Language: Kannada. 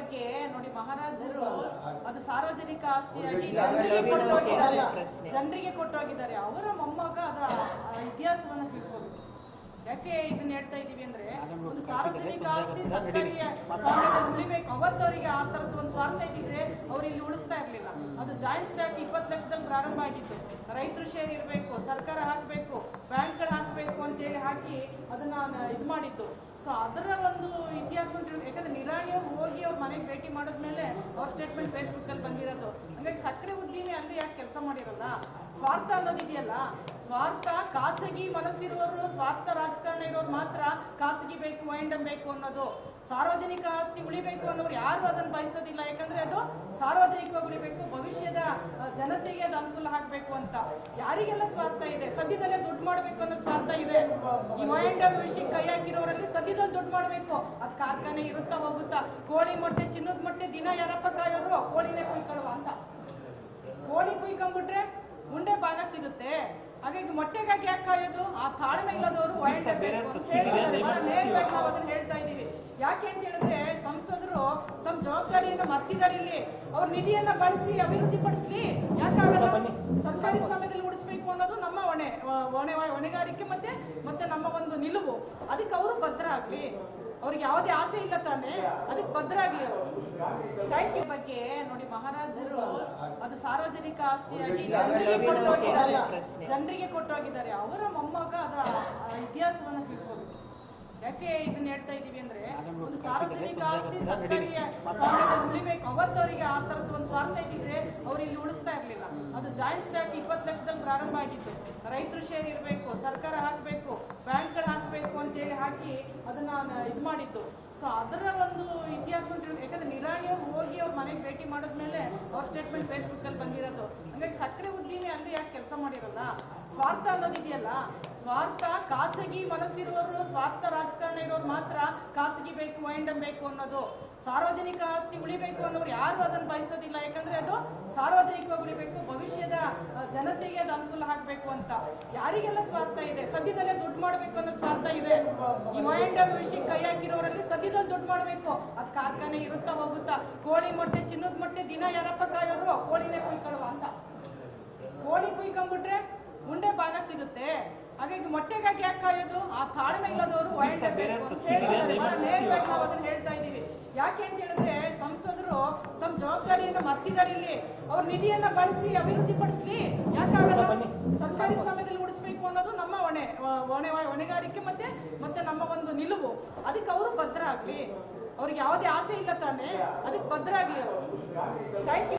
ಬಗ್ಗೆ ನೋಡಿ, ಮಹಾರಾಜರು ಅದು ಸಾರ್ವಜನಿಕ ಆಸ್ತಿಯಾಗಿ ಜನರಿಗೆ ಕೊಟ್ಟೋಗಿದ್ದಾರೆ. ಅವರ ಮೊಮ್ಮಗ ಅದರ ಇತಿಹಾಸವನ್ನು ತಿಳ್ಕೋಬೇಕು. ಯಾಕೆ ಇದನ್ನ ಹೇಳ್ತಾ ಇದೀವಿ ಅಂದ್ರೆ, ಒಂದು ಸಾರ್ವಜನಿಕ ಆಸ್ತಿ ಸರ್ಕಾರಿ ಸ್ವಾಮ್ಯದಲ್ಲಿ ಉಳಿಬೇಕು. ಅವತ್ತವರಿಗೆ ಆ ತರದ ಒಂದು ಸ್ವಾರ್ಥ ಇದ್ದಿದ್ರೆ ಅವ್ರು ಇಲ್ಲಿ ಉಳಿಸ್ತಾ ಇರ್ಲಿಲ್ಲ. ಅದು ಜಾಯಿಂಟ್ ಸ್ಟಾಕ್ 20 ಲಕ್ಷದಲ್ಲಿ ಪ್ರಾರಂಭ ಆಗಿತ್ತು. ರೈತರು ಶೇರ್ ಇರಬೇಕು, ಸರ್ಕಾರ ಹಾಕಬೇಕು, ಬ್ಯಾಂಕ್ಗಳು ಹಾಕಬೇಕು ಅಂತೇಳಿ ಹಾಕಿ ಅದನ್ನ ಇದು ಮಾಡಿದ್ದು. ಸೊ ಅದರ ಒಂದು ಇತಿಹಾಸ ಅಂತ ಹೇಳಿ, ಯಾಕಂದ್ರೆ ನಿರಾಣಿ ಹೋಗಿ ಅವ್ರ ಮನೆಗೆ ಭೇಟಿ ಮಾಡಿದ್ಮೇಲೆ ಅವ್ರ ಸ್ಟೇಟ್ಮೆಂಟ್ ಫೇಸ್ಬುಕ್ ಅಲ್ಲಿ ಬಂದಿರೋದು. ಹಂಗಾಗಿ ಸಕ್ಕರೆ ಉದ್ದಿಮೆ ಅಲ್ಲಿ ಯಾಕೆ ಕೆಲಸ ಮಾಡಿರಲ್ಲ? ಸ್ವಾರ್ಥ ಅನ್ನೋದಿದೆಯಲ್ಲ, ಸ್ವಾರ್ಥ ಖಾಸಗಿ ಮನಸ್ಸಿರುವವರು, ಸ್ವಾರ್ಥ ರಾಜಕಾರಣ ಇರೋರು ಮಾತ್ರ ಖಾಸಗಿ ಬೇಕು, ವೈಂಡಮ್ ಬೇಕು ಅನ್ನೋದು. ಸಾರ್ವಜನಿಕ ಆಸ್ತಿ ಉಳಿಬೇಕು ಅನ್ನೋರು ಯಾರು ಅದನ್ನು ಬಯಸೋದಿಲ್ಲ. ಯಾಕಂದ್ರೆ ಅದು ಸಾರ್ವಜನಿಕವಾಗಿ ಉಳಿಬೇಕು, ಭವಿಷ್ಯದ ಜನತೆಗೆ ಅದು ಅನುಕೂಲ ಆಗಬೇಕು ಅಂತ. ಯಾರಿಗೆಲ್ಲ ಸ್ವಾರ್ಥ ಇದೆ, ಸದ್ಯದಲ್ಲೇ ದುಡ್ಡು ಮಾಡಬೇಕು ಅನ್ನೋ ಸ್ವಾರ್ಥ ಇದೆ. ಈ ವೈಂಡಮ್ ವಿಷಯಕ್ಕೆ ಕೈ ಹಾಕಿರೋರಲ್ಲಿ ಸದ್ಯದಲ್ಲಿ ದುಡ್ಡು ಮಾಡಬೇಕು. ಅದು ಕಾರ್ಖಾನೆ ಇರುತ್ತಾ ಹೋಗುತ್ತಾ, ಕೋಳಿ ಮೊಟ್ಟೆ, ಚಿನ್ನದ ಮೊಟ್ಟೆ ದಿನ ಯಾರಪ್ಪ ಕಾಯೋರು? ಕೋಳಿನೇ ಕುಯ್ಕೊಳ್ಳುವ ಅಂತ. ಕೋಳಿ ಕುಯ್ಕೊಂಡ್ಬಿಟ್ರೆ ಮುಂದೆ ಭಾಗ ಸಿಗುತ್ತೆ. ಹಾಗಾಗಿ ಮೊಟ್ಟೆಗಾಗಿ ಯಾಕೆ ಕಾಯೋದು? ಆ ತಾಳ್ಮೆ ಇಲ್ಲದವರು ನೇರವಾಗಿ ನಾವು ಅದನ್ನ ಹೇಳ್ತಾ ಇದ್ದೀವಿ. ಯಾಕೆ ಅಂತ ಹೇಳಿದ್ರೆ, ಸಂಸದರು ತಮ್ಮ ಜವಾಬ್ದಾರಿಯನ್ನು ಮರ್ತಿದ್ದಾರೆ. ಇಲ್ಲಿ ಅವ್ರ ನಿಧಿಯನ್ನ ಬಳಸಿ ಅಭಿವೃದ್ಧಿ ಪಡಿಸ್ಲಿ, ಯಾಕಾಗಲ್ಲ? ಸರ್ಕಾರಿ ಸ್ವಾಮ್ಯದಲ್ಲಿ ಉಳಿಸ್ಬೇಕು ಅನ್ನೋದು ನಮ್ಮ ಹೊಣೆಗಾರಿಕೆ ಮತ್ತೆ ನಮ್ಮ ಒಂದು ನಿಲುವು. ಅದಕ್ಕೆ ಅವರು ಭದ್ರ ಆಗ್ಲಿ. ಅವ್ರಿಗೆ ಯಾವುದೇ ಆಸೆ ಇಲ್ಲ ತಾನೆ, ಅದಕ್ಕೆ ಭದ್ರ ಆಗ್ಲಿ ಅವರು. Thank you. ಬಗ್ಗೆ ನೋಡಿ, ಮಹಾರಾಜರು ಅದು ಸಾರ್ವಜನಿಕ ಆಸ್ತಿಯಾಗಿ ಜನರಿಗೆ ಕೊಟ್ಟೋಗಿದ್ದಾರೆ. ಅವರ ಮೊಮ್ಮಗ ಅದರ ಇತಿಹಾಸವನ್ನು ತಿಳ್ಕೋಬೇಕು. ಯಾಕೆ ಇದನ್ನ ಹೇಳ್ತಾ ಇದೀವಿ ಅಂದ್ರೆ, ಒಂದು ಸಾರ್ವಜನಿಕ ಆಸ್ತಿ ಸರ್ಕಾರಿ ಸ್ವಾಮ್ಯದಲ್ಲಿ ಉಳಿಬೇಕು. ಅವತ್ತವರಿಗೆ ಆ ತರದ ಒಂದು ಸ್ವಾರ್ಥ ಇದ್ದಿದ್ರೆ ಅವ್ರು ಇಲ್ಲಿ ಉಳಿಸ್ತಾ ಇರ್ಲಿಲ್ಲ. ಅದು ಜಾಯಿಂಟ್ ಸ್ಟಾಕ್ 20 ಲಕ್ಷದಲ್ಲಿ ಪ್ರಾರಂಭ ಆಗಿತ್ತು. ರೈತರು ಶೇರ್ ಇರಬೇಕು, ಸರ್ಕಾರ ಹಾಕಬೇಕು, ಬ್ಯಾಂಕ್ಗಳು ಹಾಕಬೇಕು ಅಂತೇಳಿ ಹಾಕಿ ಅದನ್ನ ಇದು ಮಾಡಿದ್ದು. ಸೊ ಅದರ ಒಂದು ಇತಿಹಾಸ ಅಂತ ಹೇಳಿ, ಯಾಕಂದ್ರೆ ನಿರಾಣಿ ಹೋಗಿ ಅವ್ರ ಮನೆಗೆ ಭೇಟಿ ಮಾಡಿದ್ಮೇಲೆ ಅವ್ರ ಸ್ಟೇಟ್ಮೆಂಟ್ ಫೇಸ್ಬುಕ್ ಅಲ್ಲಿ ಬಂದಿರೋದು. ಹಂಗಾಗಿ ಸಕ್ಕರೆ ಉದ್ದಿಮೆ ಅಲ್ಲಿ ಯಾಕೆ ಕೆಲಸ ಮಾಡಿರಲ್ಲ? ಸ್ವಾರ್ಥ ಅನ್ನೋದಿದೆಯಲ್ಲ, ಸ್ವಾರ್ಥ ಖಾಸಗಿ ಮನಸ್ಸಿರುವವರು, ಸ್ವಾರ್ಥ ರಾಜಕಾರಣ ಇರೋರು ಮಾತ್ರ ಖಾಸಗಿ ಬೇಕು, ವೈಂಡಮ್ ಬೇಕು ಅನ್ನೋದು. ಸಾರ್ವಜನಿಕ ಆಸ್ತಿ ಉಳಿಬೇಕು ಅನ್ನೋರು ಯಾರು ಅದನ್ನು ಬಯಸೋದಿಲ್ಲ. ಯಾಕಂದ್ರೆ ಅದು ಸಾರ್ವಜನಿಕವಾಗಿ ಉಳಿಬೇಕು, ಭವಿಷ್ಯದ ಜನತೆಗೆ ಅದು ಅನುಕೂಲ ಆಗಬೇಕು ಅಂತ. ಯಾರಿಗೆಲ್ಲ ಸ್ವಾರ್ಥ ಇದೆ, ಸದ್ಯದಲ್ಲೇ ದುಡ್ಡು ಮಾಡಬೇಕು ಅನ್ನೋ ಸ್ವಾರ್ಥ ಇದೆ. ಈ ವೈಂಡಮ್ ವಿಷಯಕ್ಕೆ ಕೈ ಹಾಕಿರೋರಲ್ಲಿ ಸದ್ಯದಲ್ಲಿ ದುಡ್ಡು ಮಾಡಬೇಕು. ಅದು ಕಾರ್ಖಾನೆ ಇರುತ್ತಾ ಹೋಗುತ್ತಾ, ಕೋಳಿ ಮೊಟ್ಟೆ, ಚಿನ್ನದ ಮೊಟ್ಟೆ ದಿನ ಯಾರಪ್ಪ ಕಾಯೋರು? ಕೋಳಿನೇ ಕುಯ್ಕೊಳ್ಳುವ ಅಂತ. ಕೋಳಿ ಕುಯ್ಕೊಂಡ್ಬಿಟ್ರೆ ಮುಂದೆ ಭಾಗ ಸಿಗುತ್ತೆ. ಹಾಗಾಗಿ ಮೊಟ್ಟೆಗಾಗಿ ಯಾಕೆ ಕಾಯೋದು? ಆ ತಾಳ್ಮೆ ಇಲ್ಲದವರು ನೇರವಾಗಿ ನಾವು ಅದನ್ನ ಹೇಳ್ತಾ ಇದ್ದೀವಿ. ಯಾಕೆ ಅಂತ ಹೇಳಿದ್ರೆ, ಸಂಸದರು ತಮ್ಮ ಜವಾಬ್ದಾರಿಯನ್ನು ಮರ್ತಿದ್ದಾರೆ. ಇಲ್ಲಿ ಅವ್ರ ನಿಧಿಯನ್ನ ಬಳಸಿ ಅಭಿವೃದ್ಧಿ ಪಡಿಸ್ಲಿ, ಯಾಕಾಗಲ್ಲ? ಸರ್ಕಾರಿ ಸ್ವಾಮ್ಯದಲ್ಲಿ ಉಳಿಸ್ಬೇಕು ಅನ್ನೋದು ನಮ್ಮ ಹೊಣೆಗಾರಿಕೆ ಮತ್ತೆ ನಮ್ಮ ಒಂದು ನಿಲುವು. ಅದಕ್ಕೆ ಅವರು ಭದ್ರ ಆಗ್ಲಿ. ಅವ್ರಿಗೆ ಯಾವುದೇ ಆಸೆ ಇಲ್ಲ ತಾನೆ, ಅದಕ್ಕೆ ಭದ್ರ ಆಗ್ಲಿ ಅವರು. Thank you.